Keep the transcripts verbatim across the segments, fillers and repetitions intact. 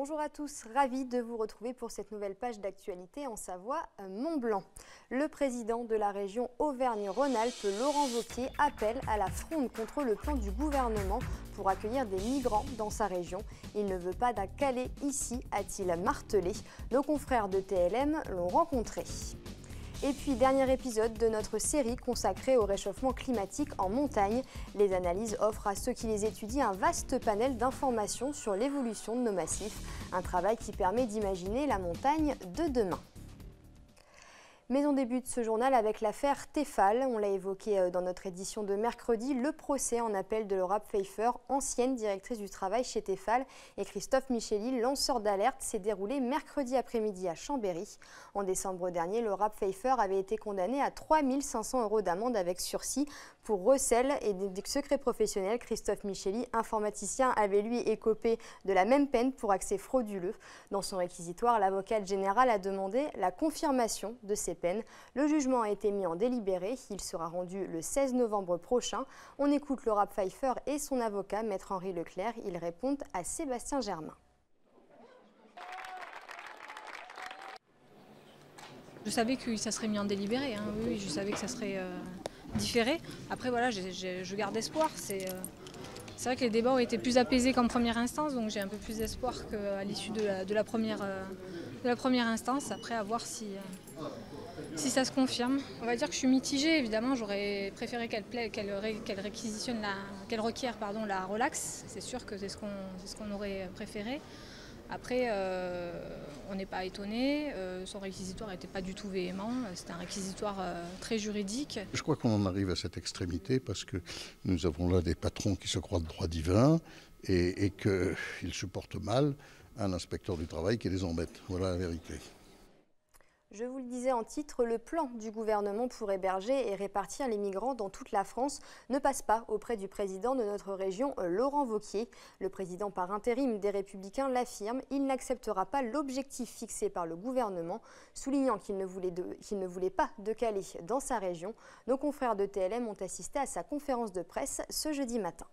Bonjour à tous, ravi de vous retrouver pour cette nouvelle page d'actualité en Savoie-Mont-Blanc. Le président de la région Auvergne-Rhône-Alpes, Laurent Wauquiez, appelle à la fronde contre le plan du gouvernement pour accueillir des migrants dans sa région. Il ne veut pas d'un Calais ici, a-t-il martelé. Nos confrères de T L M l'ont rencontré. Et puis, dernier épisode de notre série consacrée au réchauffement climatique en montagne. Les analyses offrent à ceux qui les étudient un vaste panel d'informations sur l'évolution de nos massifs. Un travail qui permet d'imaginer la montagne de demain. Mais on débute ce journal avec l'affaire Tefal. On l'a évoqué dans notre édition de mercredi. Le procès en appel de Laura Pfeiffer, ancienne directrice du travail chez Tefal, et Christophe Micheli, lanceur d'alerte, s'est déroulé mercredi après-midi à Chambéry. En décembre dernier, Laura Pfeiffer avait été condamnée à trois mille cinq cents euros d'amende avec sursis pour recel et des secrets professionnels. Christophe Micheli, informaticien, avait lui écopé de la même peine pour accès frauduleux. Dans son réquisitoire, l'avocate générale a demandé la confirmation de ces peines. Le jugement a été mis en délibéré. Il sera rendu le seize novembre prochain. On écoute Laura Pfeiffer et son avocat, maître Henri Leclerc. Ils répondent à Sébastien Germain. Je savais que ça serait mis en délibéré, hein. Oui, je savais que ça serait euh, différé. Après, voilà, j'ai, j'ai, je garde espoir. C'est, euh, c'est vrai que les débats ont été plus apaisés qu'en première instance, donc j'ai un peu plus d'espoir qu'à l'issue de la, de la, première, euh, de la première instance. Après, à voir si, euh, si ça se confirme. On va dire que je suis mitigée, évidemment. J'aurais préféré qu'elle, plaît, qu'elle, ré, qu'elle réquisitionne, la, qu'elle requiert pardon, la relax. C'est sûr que c'est ce qu'on, c'est ce qu'on aurait préféré. Après, euh, on n'est pas étonné, euh, son réquisitoire n'était pas du tout véhément, c'était un réquisitoire euh, très juridique. Je crois qu'on en arrive à cette extrémité parce que nous avons là des patrons qui se croient de droit divin et, et qu'ils supportent mal un inspecteur du travail qui les embête. Voilà la vérité. Je vous le disais en titre, le plan du gouvernement pour héberger et répartir les migrants dans toute la France ne passe pas auprès du président de notre région, Laurent Wauquiez. Le président par intérim des Républicains l'affirme, il n'acceptera pas l'objectif fixé par le gouvernement, soulignant qu'il ne voulait, de, qu'il ne voulait pas de Calais dans sa région. Nos confrères de T L M ont assisté à sa conférence de presse ce jeudi matin.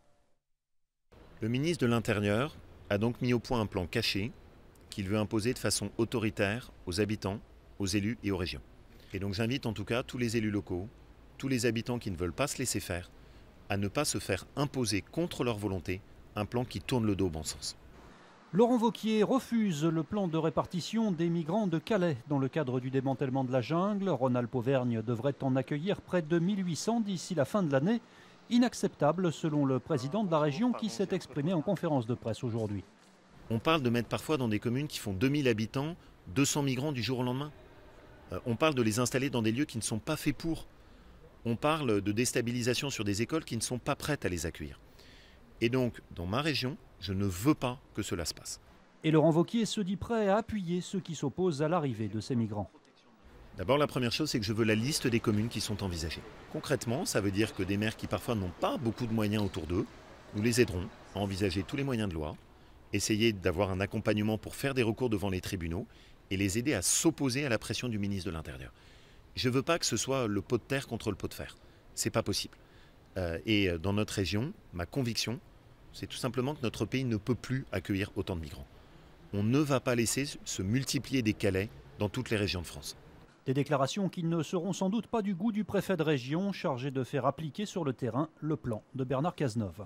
Le ministre de l'Intérieur a donc mis au point un plan caché qu'il veut imposer de façon autoritaire aux habitants, aux élus et aux régions. Et donc j'invite en tout cas tous les élus locaux, tous les habitants qui ne veulent pas se laisser faire, à ne pas se faire imposer contre leur volonté un plan qui tourne le dos au bon sens. Laurent Wauquiez refuse le plan de répartition des migrants de Calais. Dans le cadre du démantèlement de la jungle, Rhône-Alpes-Auvergne devrait en accueillir près de mille huit cents d'ici la fin de l'année. Inacceptable selon le président de la région qui s'est exprimé en conférence de presse aujourd'hui. On parle de mettre parfois dans des communes qui font deux mille habitants, deux cents migrants du jour au lendemain. On parle de les installer dans des lieux qui ne sont pas faits pour. On parle de déstabilisation sur des écoles qui ne sont pas prêtes à les accueillir. Et donc, dans ma région, je ne veux pas que cela se passe. Et Laurent Wauquiez se dit prêt à appuyer ceux qui s'opposent à l'arrivée de ces migrants. D'abord, la première chose, c'est que je veux la liste des communes qui sont envisagées. Concrètement, ça veut dire que des maires qui parfois n'ont pas beaucoup de moyens autour d'eux, nous les aiderons à envisager tous les moyens de loi, essayer d'avoir un accompagnement pour faire des recours devant les tribunaux, et les aider à s'opposer à la pression du ministre de l'Intérieur. Je ne veux pas que ce soit le pot de terre contre le pot de fer. Ce n'est pas possible. Euh, et dans notre région, ma conviction, c'est tout simplement que notre pays ne peut plus accueillir autant de migrants. On ne va pas laisser se multiplier des Calais dans toutes les régions de France. Des déclarations qui ne seront sans doute pas du goût du préfet de région, chargé de faire appliquer sur le terrain le plan de Bernard Cazeneuve.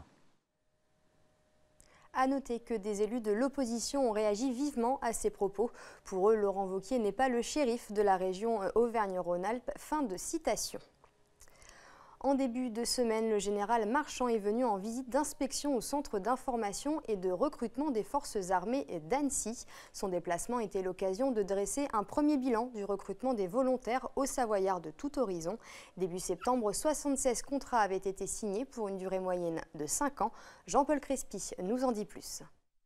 À noter que des élus de l'opposition ont réagi vivement à ces propos. Pour eux, Laurent Wauquiez n'est pas le shérif de la région Auvergne-Rhône-Alpes. Fin de citation. En début de semaine, le général Marchand est venu en visite d'inspection au centre d'information et de recrutement des forces armées d'Annecy. Son déplacement était l'occasion de dresser un premier bilan du recrutement des volontaires aux Savoyards de tout horizon. Début septembre, soixante-seize contrats avaient été signés pour une durée moyenne de cinq ans. Jean-Paul Crespi nous en dit plus.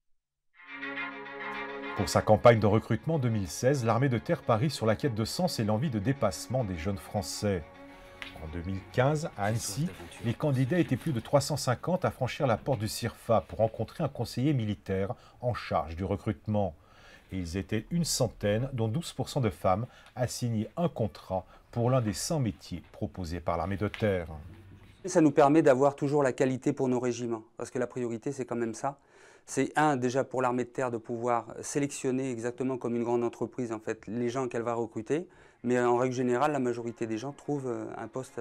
Pour sa campagne de recrutement deux mille seize, l'armée de terre parie sur la quête de sens et l'envie de dépassement des jeunes Français. En deux mille quinze, à Annecy, les candidats étaient plus de trois cent cinquante à franchir la porte du CIRFA pour rencontrer un conseiller militaire en charge du recrutement. Et ils étaient une centaine, dont douze pour cent de femmes, à signer un contrat pour l'un des cent métiers proposés par l'armée de terre. Ça nous permet d'avoir toujours la qualité pour nos régiments, parce que la priorité, c'est quand même ça. C'est un, déjà pour l'armée de terre de pouvoir sélectionner exactement comme une grande entreprise en fait, les gens qu'elle va recruter, mais en règle générale, la majorité des gens trouvent un poste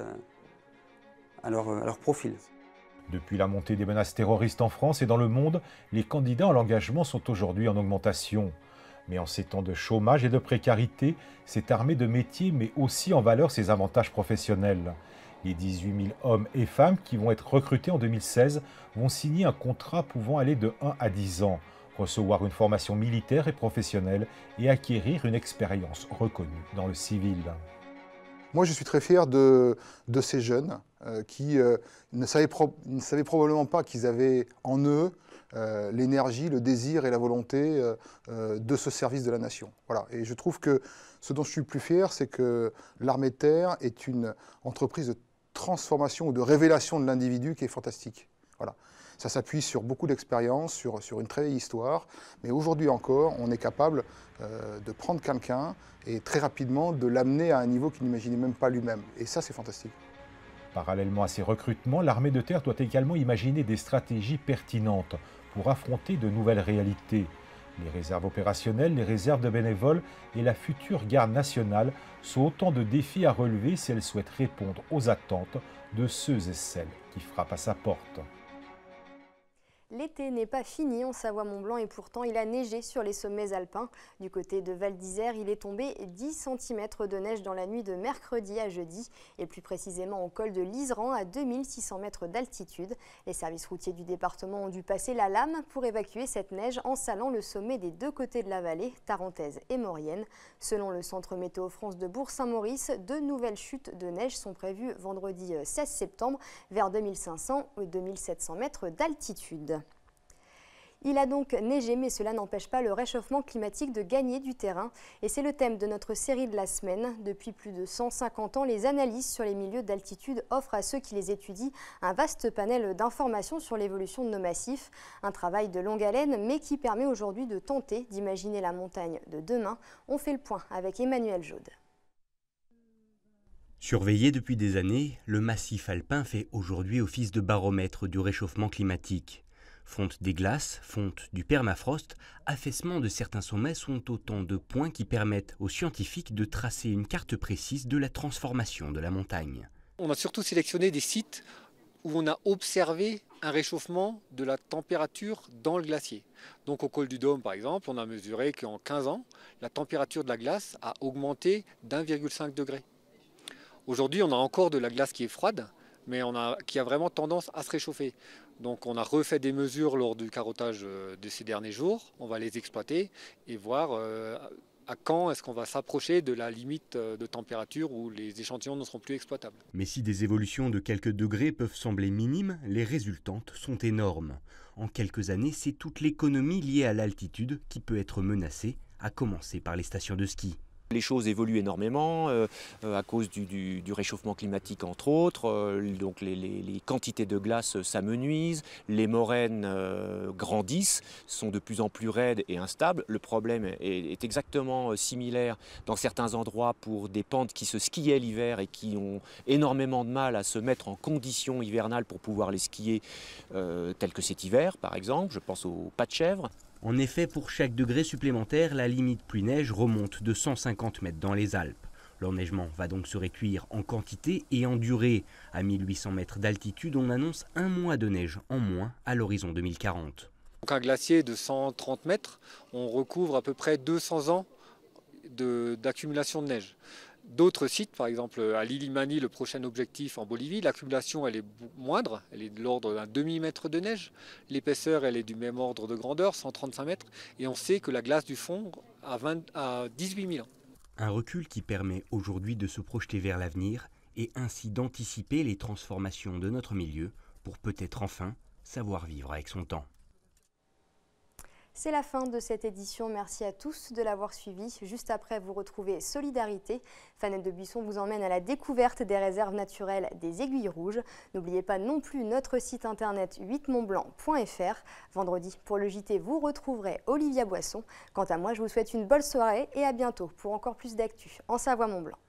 à leur, à leur profil. Depuis la montée des menaces terroristes en France et dans le monde, les candidats à l'engagement sont aujourd'hui en augmentation. Mais en ces temps de chômage et de précarité, cette armée de métiers met aussi en valeur ses avantages professionnels. Les dix-huit mille hommes et femmes qui vont être recrutés en deux mille seize vont signer un contrat pouvant aller de un à dix ans, recevoir une formation militaire et professionnelle et acquérir une expérience reconnue dans le civil. Moi, je suis très fier de, de ces jeunes euh, qui euh, ne, savaient pro ne savaient probablement pas qu'ils avaient en eux euh, l'énergie, le désir et la volonté euh, euh, de ce service de la nation. Voilà. Et je trouve que ce dont je suis le plus fier, c'est que l'armée de terre est une entreprise de transformation ou de révélation de l'individu qui est fantastique. Voilà. Ça s'appuie sur beaucoup d'expérience, sur, sur une très vieille histoire, mais aujourd'hui encore, on est capable euh, de prendre quelqu'un et très rapidement de l'amener à un niveau qu'il n'imaginait même pas lui-même. Et ça, c'est fantastique. Parallèlement à ces recrutements, l'armée de terre doit également imaginer des stratégies pertinentes pour affronter de nouvelles réalités. Les réserves opérationnelles, les réserves de bénévoles et la future garde nationale sont autant de défis à relever si elle souhaite répondre aux attentes de ceux et celles qui frappent à sa porte. L'été n'est pas fini en Savoie-Mont-Blanc et pourtant il a neigé sur les sommets alpins. Du côté de Val d'Isère, il est tombé dix centimètres de neige dans la nuit de mercredi à jeudi et plus précisément au col de l'Iseran à deux mille six cents mètres d'altitude. Les services routiers du département ont dû passer la lame pour évacuer cette neige en salant le sommet des deux côtés de la vallée, tarentaise et maurienne. Selon le Centre Météo France de Bourg-Saint-Maurice, deux nouvelles chutes de neige sont prévues vendredi seize septembre vers deux mille cinq cents ou deux mille sept cents mètres d'altitude. Il a donc neigé, mais cela n'empêche pas le réchauffement climatique de gagner du terrain. Et c'est le thème de notre série de la semaine. Depuis plus de cent cinquante ans, les analyses sur les milieux d'altitude offrent à ceux qui les étudient un vaste panel d'informations sur l'évolution de nos massifs. Un travail de longue haleine, mais qui permet aujourd'hui de tenter d'imaginer la montagne de demain. On fait le point avec Emmanuel Jaude. Surveillé depuis des années, le massif alpin fait aujourd'hui office de baromètre du réchauffement climatique. Fonte des glaces, fonte du permafrost, affaissement de certains sommets sont autant de points qui permettent aux scientifiques de tracer une carte précise de la transformation de la montagne. On a surtout sélectionné des sites où on a observé un réchauffement de la température dans le glacier. Donc au col du Dôme par exemple, on a mesuré qu'en quinze ans, la température de la glace a augmenté d'un virgule cinq degré. Aujourd'hui, on a encore de la glace qui est froide, mais on a, qui a vraiment tendance à se réchauffer. Donc on a refait des mesures lors du carottage de ces derniers jours. On va les exploiter et voir euh, à quand est-ce qu'on va s'approcher de la limite de température où les échantillons ne seront plus exploitables. Mais si des évolutions de quelques degrés peuvent sembler minimes, les résultantes sont énormes. En quelques années, c'est toute l'économie liée à l'altitude qui peut être menacée, à commencer par les stations de ski. Les choses évoluent énormément euh, à cause du, du, du réchauffement climatique entre autres, euh, donc les, les, les quantités de glace s'amenuisent, les moraines euh, grandissent, sont de plus en plus raides et instables. Le problème est, est exactement similaire dans certains endroits pour des pentes qui se skiaient l'hiver et qui ont énormément de mal à se mettre en conditions hivernales pour pouvoir les skier, euh, tel que cet hiver par exemple, je pense aux pas de chèvre. En effet, pour chaque degré supplémentaire, la limite pluie-neige remonte de cent cinquante mètres dans les Alpes. L'enneigement va donc se réduire en quantité et en durée. À mille huit cents mètres d'altitude, on annonce un mois de neige en moins à l'horizon deux mille quarante. Donc un glacier de cent trente mètres, on recouvre à peu près deux cents ans d'accumulation de, de neige. D'autres sites, par exemple à l'Ili-Mani, le prochain objectif en Bolivie, l'accumulation elle est moindre, elle est de l'ordre d'un demi-mètre de neige. L'épaisseur elle est du même ordre de grandeur, cent trente-cinq mètres, et on sait que la glace du fond a, vingt, a dix-huit mille ans. Un recul qui permet aujourd'hui de se projeter vers l'avenir et ainsi d'anticiper les transformations de notre milieu pour peut-être enfin savoir vivre avec son temps. C'est la fin de cette édition. Merci à tous de l'avoir suivi. Juste après, vous retrouvez Solidarité. Fanette de Buisson vous emmène à la découverte des réserves naturelles des Aiguilles Rouges. N'oubliez pas non plus notre site internet huit mont blanc point F R. Vendredi, pour le J T, vous retrouverez Olivia Boisson. Quant à moi, je vous souhaite une bonne soirée et à bientôt pour encore plus d'actu en Savoie-Mont-Blanc.